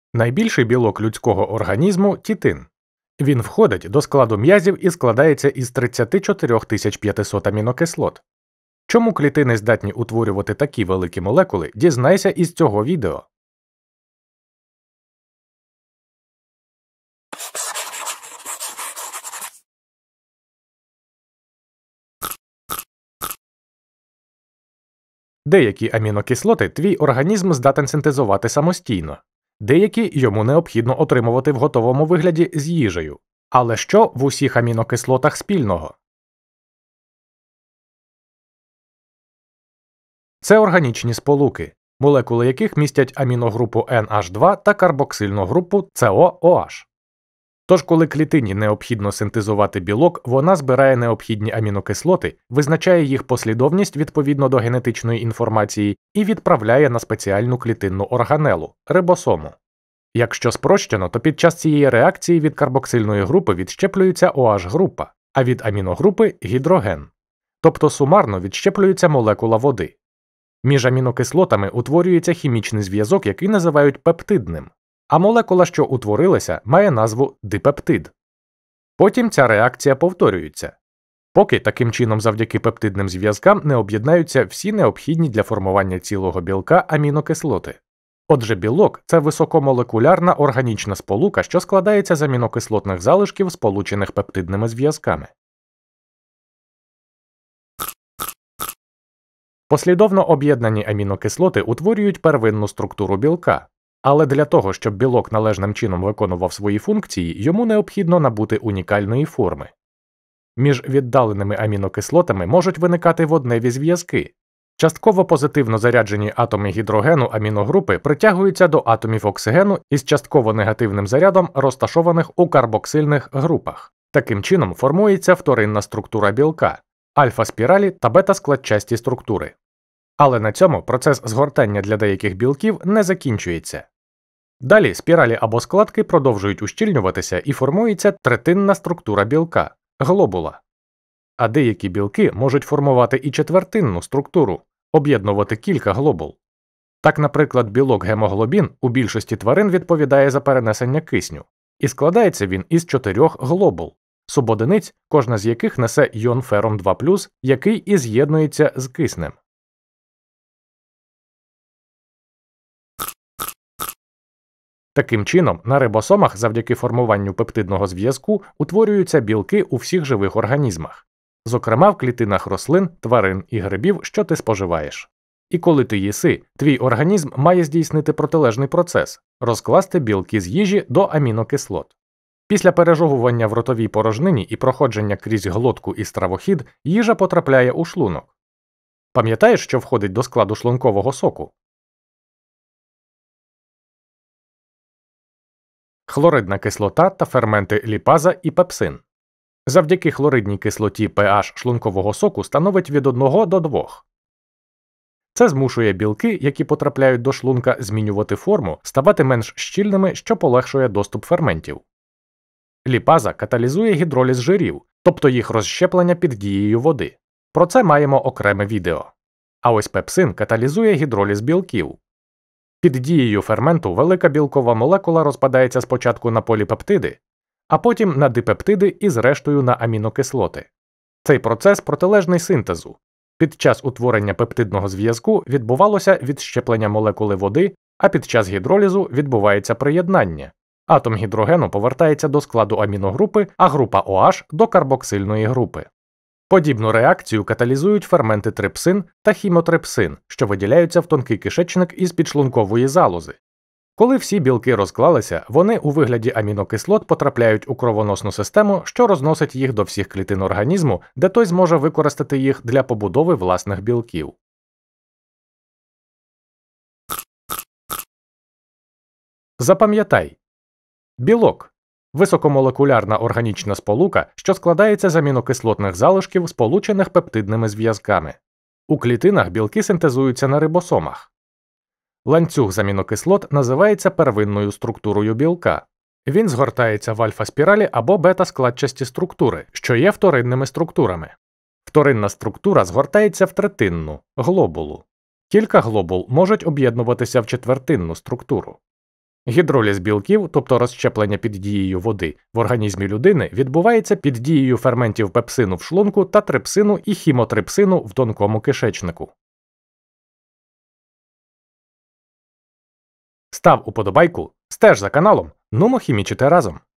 Найбільший білок людського організму – тітин. Він входить до складу м'язів і складається із 34 500 амінокислот. Чому клітини здатні утворювати такі великі молекули, дізнайся із цього відео. Деякі амінокислоти твій організм здатен синтезувати самостійно. Деякі йому необхідно отримувати в готовому вигляді з їжею. Але що в усіх амінокислотах спільного? Це органічні сполуки, молекули яких містять аміногрупу NH2 та карбоксильну групу COOH. Тож, коли клітині необхідно синтезувати білок, вона збирає необхідні амінокислоти, визначає їх послідовність відповідно до генетичної інформації і відправляє на спеціальну клітинну органелу – рибосому. Якщо спрощено, то під час цієї реакції від карбоксильної групи відщеплюється OH-група, а від аміногрупи – гідроген. Тобто сумарно відщеплюється молекула води. Між амінокислотами утворюється хімічний зв'язок, який називають пептидним. А молекула, що утворилася, має назву дипептид. Потім ця реакція повторюється. Поки таким чином завдяки пептидним зв'язкам не об'єднаються всі необхідні для формування цілого білка амінокислоти. Отже, білок – це високомолекулярна органічна сполука, що складається з амінокислотних залишків, сполучених пептидними зв'язками. Послідовно об'єднані амінокислоти утворюють первинну структуру білка. Але для того, щоб білок належним чином виконував свої функції, йому необхідно набути унікальної форми. Між віддаленими амінокислотами можуть виникати водневі зв'язки. Частково позитивно заряджені атоми гідрогену аміногрупи притягуються до атомів оксигену із частково негативним зарядом, розташованих у карбоксильних групах. Таким чином формується вторинна структура білка – альфа-спіралі та бета-складчасті структури. Але на цьому процес згортання для деяких білків не закінчується. Далі спіралі або складки продовжують ущільнюватися і формується третинна структура білка – глобула. А деякі білки можуть формувати і четвертинну структуру – об'єднувати кілька глобул. Так, наприклад, білок гемоглобін у більшості тварин відповідає за перенесення кисню, і складається він із 4 глобул, субодиниць, кожна з яких несе іон ферум 2+, який і з'єднується з киснем. Таким чином, на рибосомах завдяки формуванню пептидного зв'язку утворюються білки у всіх живих організмах, зокрема в клітинах рослин, тварин і грибів, що ти споживаєш. І коли ти їси, твій організм має здійснити протилежний процес – розкласти білки з їжі до амінокислот. Після пережовування в ротовій порожнині і проходження крізь глотку і стравохід їжа потрапляє у шлунок. Пам'ятаєш, що входить до складу шлункового соку? Хлоридна кислота та ферменти ліпаза і пепсин. Завдяки хлоридній кислоті pH шлункового соку становить від 1 до 2. Це змушує білки, які потрапляють до шлунка, змінювати форму, ставати менш щільними, що полегшує доступ ферментів. Ліпаза каталізує гідроліз жирів, тобто їх розщеплення під дією води. Про це маємо окреме відео. А ось пепсин каталізує гідроліз білків. Під дією ферменту велика білкова молекула розпадається спочатку на поліпептиди, а потім на дипептиди і зрештою на амінокислоти. Цей процес протилежний синтезу. Під час утворення пептидного зв'язку відбувалося відщеплення молекули води, а під час гідролізу відбувається приєднання. Атом гідрогену повертається до складу аміногрупи, а група OH – до карбоксильної групи. Подібну реакцію каталізують ферменти трипсин та хімотрипсин, що виділяються в тонкий кишечник із підшлункової залози. Коли всі білки розклалися, вони у вигляді амінокислот потрапляють у кровоносну систему, що розносить їх до всіх клітин організму, де той зможе використати їх для побудови власних білків. Запам'ятай. Білок – високомолекулярна органічна сполука, що складається з амінокислотних залишків, сполучених пептидними зв'язками. У клітинах білки синтезуються на рибосомах. Ланцюг з амінокислот називається первинною структурою білка. Він згортається в альфа-спіралі або бета-складчасті структури, що є вторинними структурами. Вторинна структура згортається в третинну – глобулу. Кілька глобул можуть об'єднуватися в четвертинну структуру. Гідроліз білків, тобто розщеплення під дією води, в організмі людини відбувається під дією ферментів пепсину в шлунку та трипсину і хімотрипсину в тонкому кишечнику. Став уподобайку, стеж за каналом, нумо хімічити разом.